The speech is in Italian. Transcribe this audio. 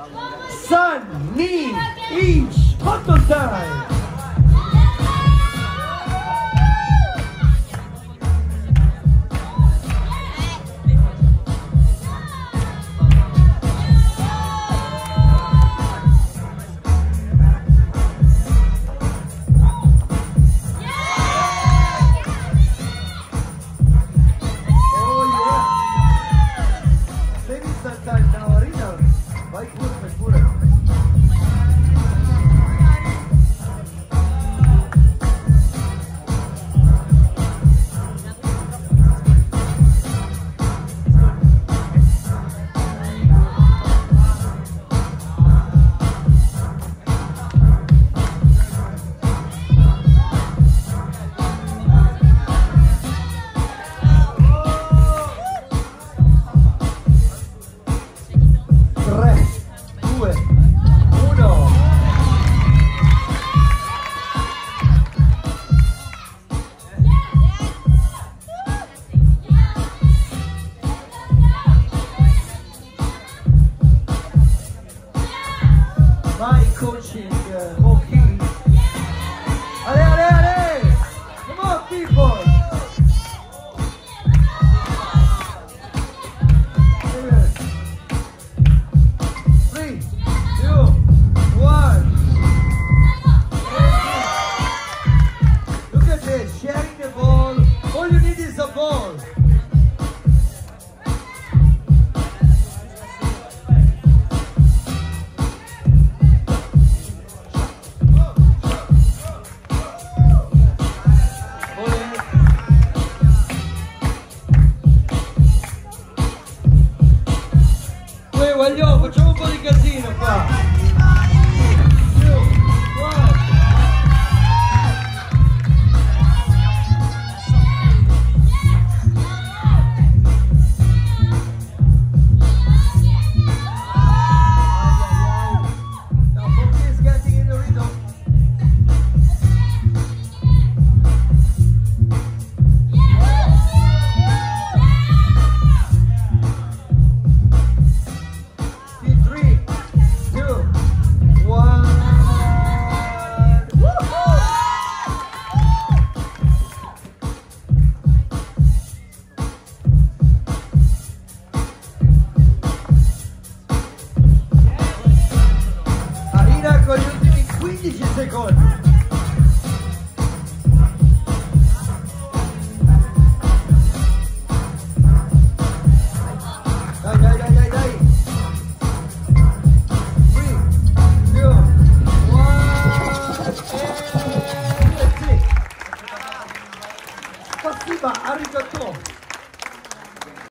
Sun, Ni, Inch, Hot Time. Now, Arina, vai pure. My coaching, Moe-K. Ale! Come on, people! 3, 2, 1. Look at this, sharing the ball. All you need is a ball. Guagliò, facciamo un po' di casino qua. 2, 1. Now Moe-K is getting in the rhythm. Arina con gli ultimi 15 secondi. Dai. 3, 2, 1. Спасибо, arigato.